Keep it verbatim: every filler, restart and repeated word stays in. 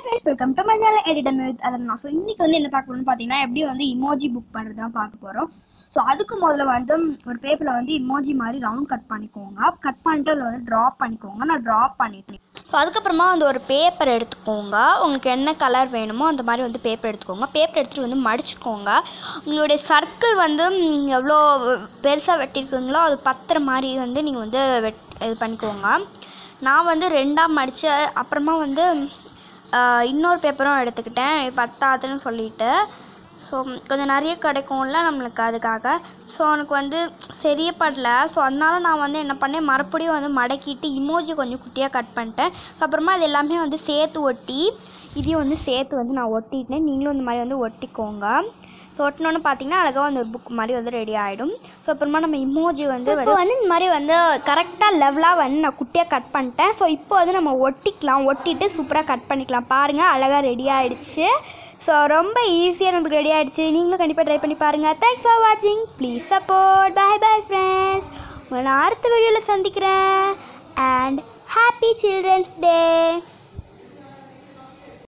friends, welcome to my channel Editor with Adana. So இன்னைக்கு வந்து என்ன பார்க்க போறோம்னு பாத்தீங்கன்னா எப்படி வந்து emoji book பண்றது தான் பார்க்க போறோம். சோ அதுக்கு முதல்ல வந்து ஒரு பேப்பர்ல வந்து emoji மாதிரி ரவுண்ட் கட் பண்ணிக்கோங்க. கட் பண்ணிட்டு அதுல வந்து டிரா பண்ணிக்கோங்க. நான் டிரா பண்ணிட்டேன். ஸோ அதுக்கப்புறமா வந்து ஒரு பேப்பர் எடுத்துக்கோங்க. உங்களுக்கு என்ன கலர் வேணுமோ அந்த மாதிரி வந்து பேப்பர் எடுத்துக்கோங்க. பேப்பர் எடுத்துகிட்டு வந்து மடிச்சுக்கோங்க. உங்களுடைய சர்க்கிள் வந்து எவ்வளோ பெருசாக வெட்டியிருக்குங்களோ அது பத்துற மாதிரி வந்து நீங்கள் வந்து வெட் இது பண்ணிக்கோங்க. நான் வந்து ரெண்டாக மடித்து அப்புறமா வந்து இன்னொரு பேப்பரும் எடுத்துக்கிட்டேன் பத்தாதுன்னு சொல்லிட்டு. ஸோ கொஞ்சம் நிறைய கிடைக்கும்ல நம்மளுக்கு, அதுக்காக. ஸோ எனக்கு வந்து சரியே படல. ஸோ அதனால நான் வந்து என்ன பண்ணேன், மறுபடியும் வந்து மடக்கிட்டு இமோஜி கொஞ்சம் குட்டியாக கட் பண்ணிட்டேன். அப்புறமா அது எல்லாமே வந்து சேர்த்து ஒட்டி இதையும் வந்து சேர்த்து வந்து நான் ஒட்டிட்டேன். நீங்களும் இந்த மாதிரி வந்து ஒட்டிக்கோங்க. ஸோ ஒட்டினோன்னு பார்த்தீங்கன்னா அழகாக அந்த புக் மாதிரி வந்து ரெடி ஆகிடும். ஸோ அப்புறமா நம்ம இமோஜி வந்து இப்போ வந்து இந்த மாதிரி வந்து கரெக்டாக லெவலாக வந்து நான் குட்டியாக கட் பண்ணிட்டேன். ஸோ இப்போ வந்து நம்ம ஒட்டிக்கலாம். ஒட்டிட்டு சூப்பராக கட் பண்ணிக்கலாம். பாருங்கள், அழகாக ரெடி ஆகிடுச்சு. ஸோ ரொம்ப ஈஸியாக நமக்கு ரெடி ஆகிடுச்சு. நீங்களும் கண்டிப்பாக ட்ரை பண்ணி பாருங்கள். தேங்க்ஸ் ஃபார் வாட்சிங். Please support. Bye bye friends. உங்களை நான் அடுத்த வீடியோவில் சந்திக்கிறேன். And happy children's day.